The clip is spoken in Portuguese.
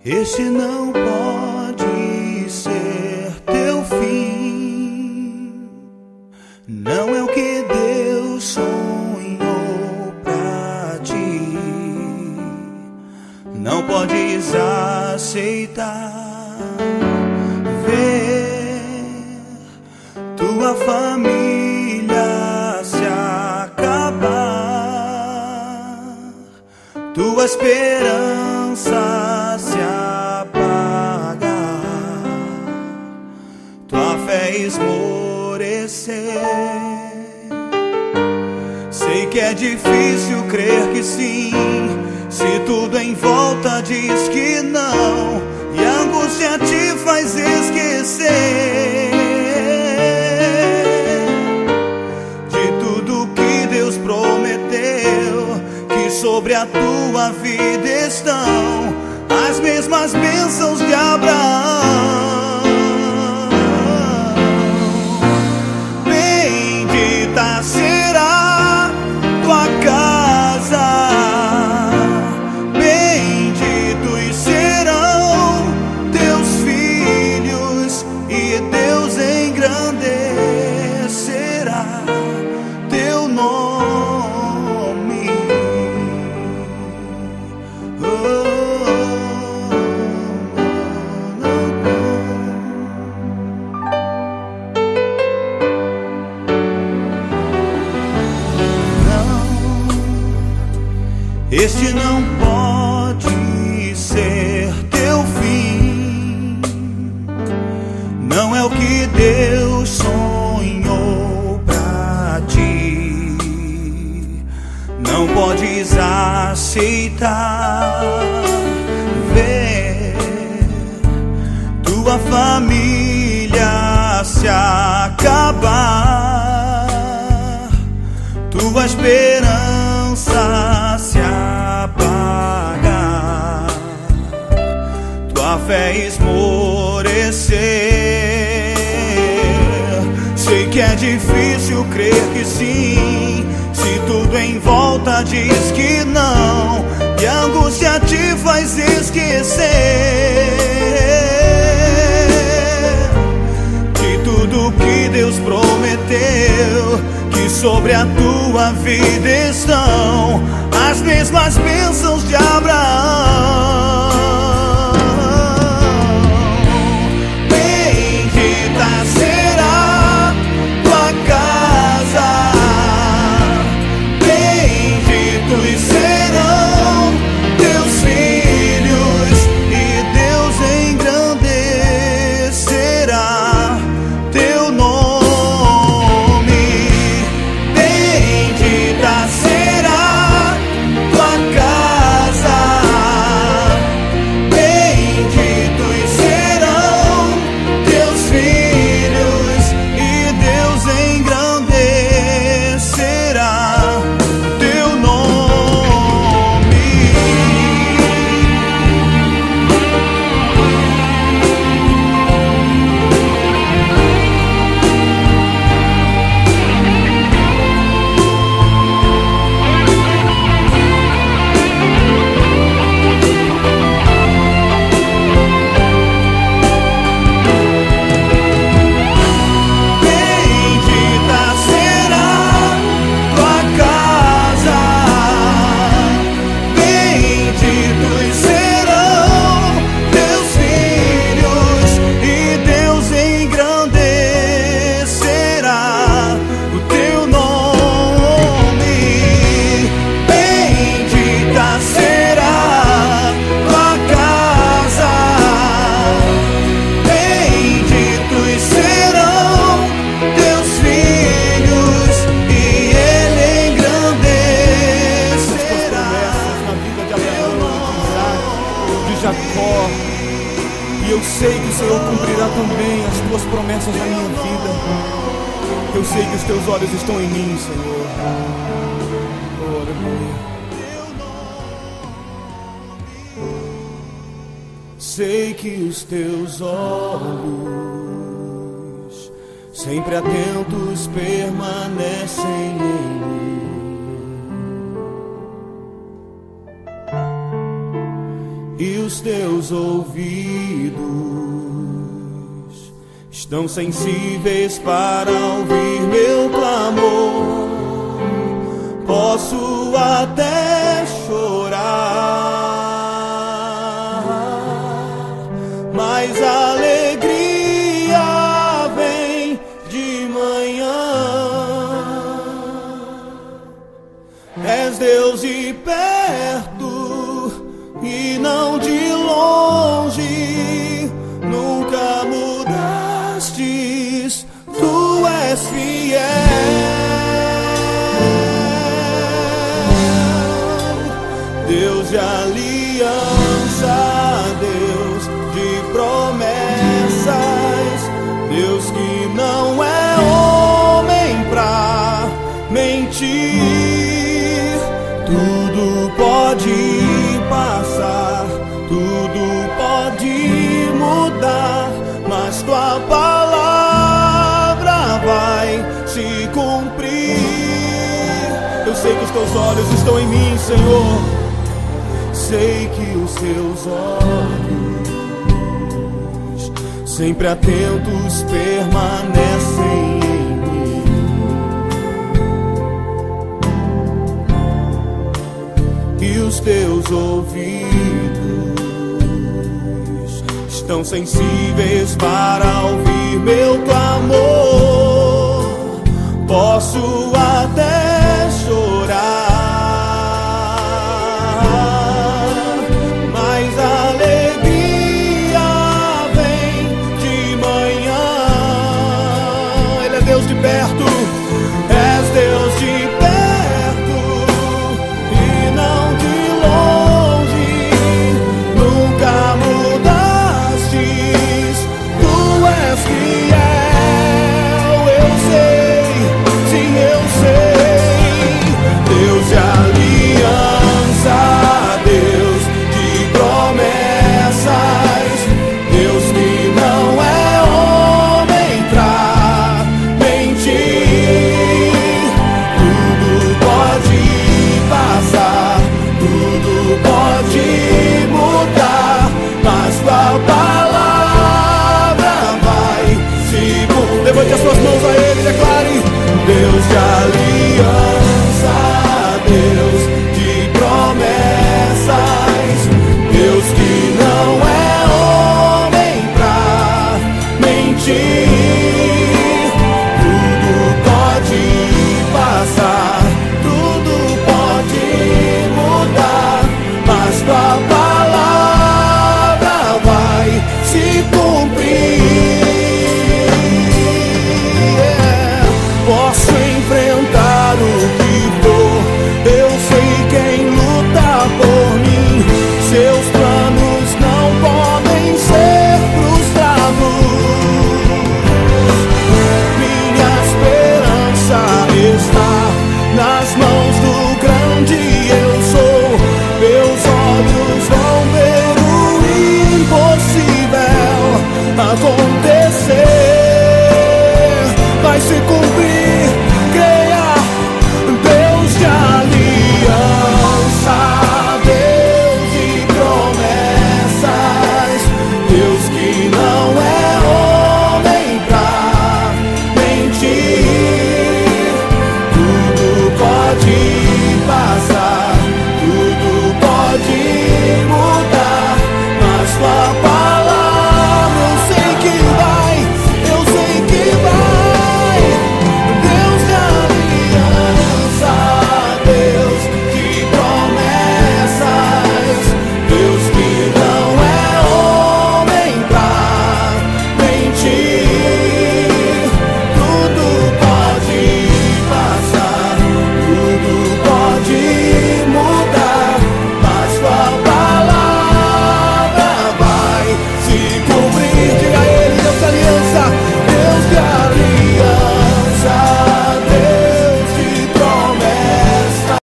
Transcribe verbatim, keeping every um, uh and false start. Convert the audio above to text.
Este não pode ser teu fim. Não é o que Deus sonhou pra ti. Não podes aceitar ver tua família se acabar, tua esperança se apagar, tua fé esmorecer. Sei que é difícil crer que sim, se tudo em volta diz que não, e a angústia te faz esquecer de tudo que Deus prometeu, que sobre a tua vida estão as mesmas bênçãos de Abraão. Bendita será tua casa, benditos serão teus filhos, e Deus engrandecerá teu nome. Oh, este não pode ser teu fim. Não é o que Deus sonhou pra ti. Não podes aceitar ver tua família se acabar, tua esperança se apagar, tua fé esmorecer. Sei que é difícil crer que sim, se tudo em volta diz que não, e a angústia te faz esquecer de tudo que Deus prometeu, que sobre a tua vida estão as mesmas bênçãos de Abraão. Bendita será tua casa, benditos serão teus filhos, e Deus engrandecerá teu nome. Bendita será tua casa, benditos serão teus filhos, e Deus engrandecerá teu nome. Bendita será tua casa, benditos serão teus filhos, e Deus engrandecerá o teu nome. Bendita será tua casa, benditos serão teus filhos, e Ele engrandecerá Na vida de Abraão, de Isaac, de Jacó. E eu sei que o Senhor cumprirá também as tuas promessas na minha vida. Eu sei que os teus olhos estão em mim, Senhor. Oh, aleluia. Sei que os teus olhos, sempre atentos, permanecem em mim. e os teus ouvidos estão sensíveis para ouvir meu clamor. Posso até chorar, mas a alegria vem de manhã. És Deus de perto e não de longe, nunca mudastes, tu és fiel. Deus de aliança, Deus de promessas, Deus que não é homem pra mentir. Tudo pode passar, tudo pode mudar, mas tua palavra vai se cumprir. Eu sei que os teus olhos estão em mim, Senhor. Sei que os teus olhos, sempre atentos, permanecem em mim. E os teus ouvidos estão sensíveis para ouvir meu clamor. Posso até